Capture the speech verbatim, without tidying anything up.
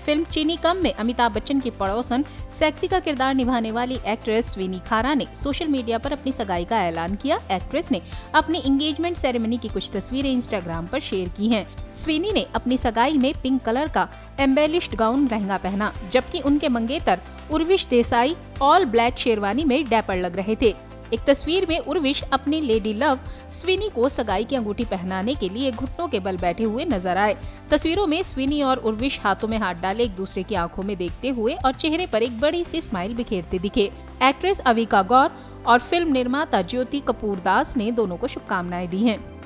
Film चीनी कम में अमिताभ बच्चन की पड़ोसन सेक्सी का किरदार निभाने वाली एक्ट्रेस स्वीनी खारा ने सोशल मीडिया पर अपनी सगाई का ऐलान किया। एक्ट्रेस ने अपनी एंगेजमेंट सेरेमनी की कुछ तस्वीरें इंस्टाग्राम पर शेयर की हैं। स्वीनी ने अपनी सगाई में पिंक कलर का एम्बेलिश्ड गाउन लहंगा पहना, जबकि उनके मंगेतर उर्विश देसाई ऑल ब्लैक शेरवानी में डैपर लग रहे थे। एक तस्वीर में उर्विश अपनी लेडी लव स्वीनी को सगाई की अंगूठी पहनाने के लिए घुटनों के बल बैठे हुए नजर आए। तस्वीरों में स्वीनी और उर्विश हाथों में हाथ डाले एक दूसरे की आंखों में देखते हुए और चेहरे पर एक बड़ी सी स्माइल बिखेरते दिखे। एक्ट्रेस अविका गौर और फिल्म निर्माता ज्योति कपूर दास ने दोनों को शुभकामनाएं दी हैं।